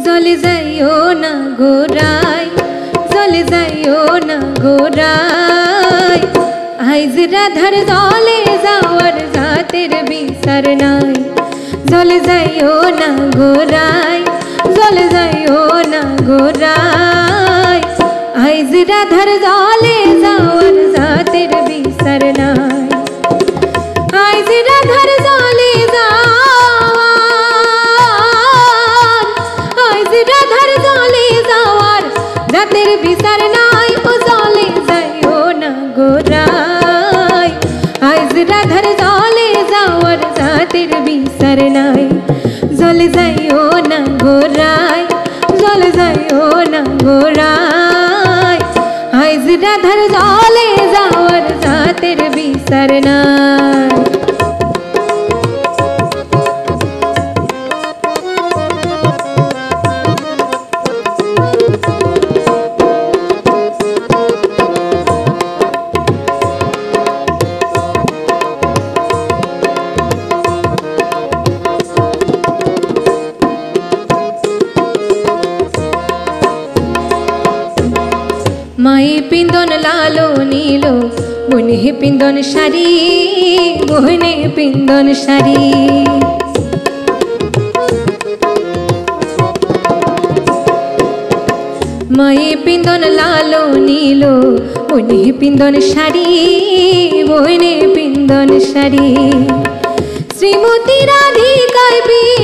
জলে যাইও না গোরাই, জলে যাইও না গোরাই। আইজ রাধার জলে যাওয়ার জাতের বিচার নাই। জলে যাইও না গোরাই, জলে যাইও না গোরাই। আইজ রাধার জলে যাওয়ার জাতের বিচার নাই। আইজ রাধার জলে যাওয়ার, আইজ রাধার জলে যাওয়ার জাতের বিচার নাই। ও জলে যাইও না গোরাই, আইজ রাধার জলে যাওয়ার জাতের বিচার নাই। জলে যাইও না গোরাই, জলে যাইও না গোরাই। আইজ রাধার জলে যাওয়ার জাতের বিচার নাই। মাই পিন্দন লালো নীলো, বনে পিন্দন শাড়ি, বনে পিন্দন শাড়ি। মাই পিন্দন লালো নীলো, বনে পিন্দন শাড়ি, বনে পিন্দন শাড়ি। শ্রীমতী রাধিকায়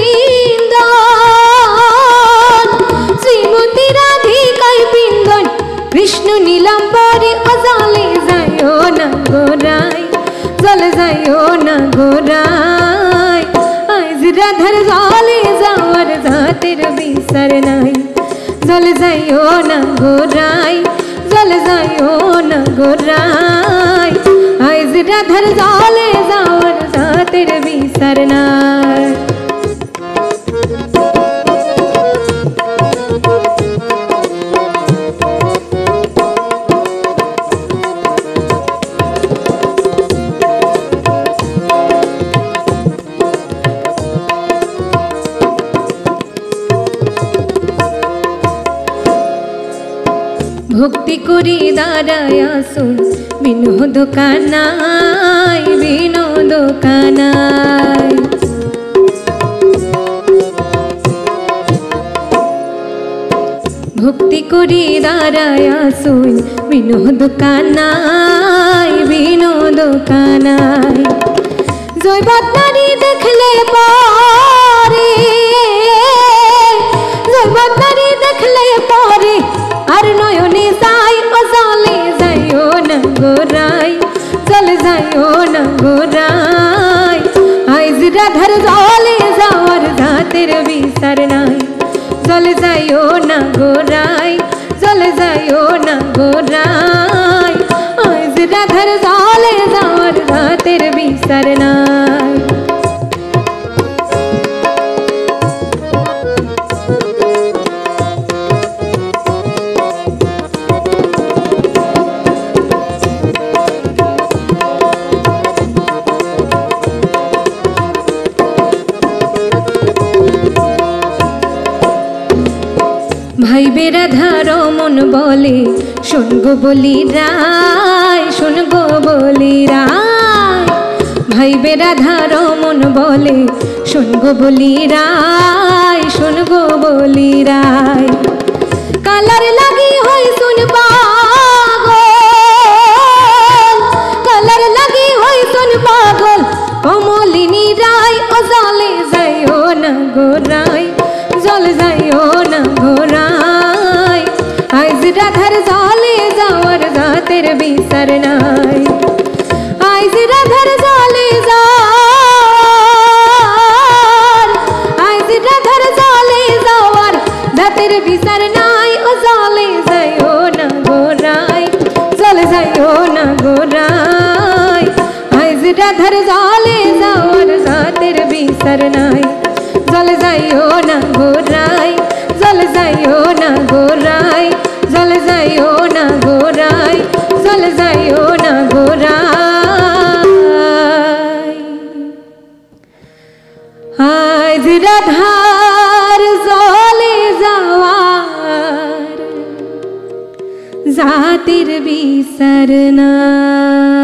পিন্দন, শ্রীমতী রাধিকায় পিন্দন কৃষ্ণ নীলাম্বরে। ও জলে যাইও না গোরাই, জলে যাইও না গোরাই। আইজ রাধার জলে যাওয়ার জাতের বিচার নাই। জলে যাইও না গোরাই, জলে যাইও না গোরাই। আইজ রাধার জলে যাওয়ার জাতের বিচার নাই। ভক্তি করি দাঁড়ায় আসুন বিনোদ কানাই, বিনোদ কানাই। ভক্তি করি দাঁড়ায় আসুন বিনোদ কানাই, বিনোদ কানাই। জয়বদ্দারি দেখলে পরে, জয়বদ্দারি দেখলে পরে আর নয়নে যাই। ও জলে যাইও না গোরাই, জলে যাইও না গোরাই। আইজ রাধার জলে যাওয়ার জাতের বিচার নাই। জলে যাইও না গোরাই, জলে যাইও না গোরাই। আইজ রাধার জলে যাওয়ার জাতের বিচার নাই। ভাইবে রাধার মন বলে শুনগো বলি রায়, শুনগো বলি রায়। ভাইবে রাধার মন বলে শুনগো বলি রায়, শুনগো বলি রায়। কালার লাগি হই শুন পাগল, কালার লাগি হই শুন পাগল কমলিনী রায়। ও জলে যাইও না গোরাই, জলে যাইও না গোরাই। আইজ রাধার জলে যাওয়ার জাতের বিচার নাই। আইজ রাধার জলে যাওয়ার, আইজ রাধার জলে যাওয়ার জাতের বিচার নাই। ও জলে যাইও না গোরাই, জলে যাইও না গোরাই। আইজ রাধার জলে যাওয়ার জাতের বিচার নাই। জলে যাইও না গোরাই, জলে যাইও না গোরাই। জলে যাইও না গোরাই, জলে যাইও না গোরাই। আইজ রাধার জলে যা জাতির বিচার নাই।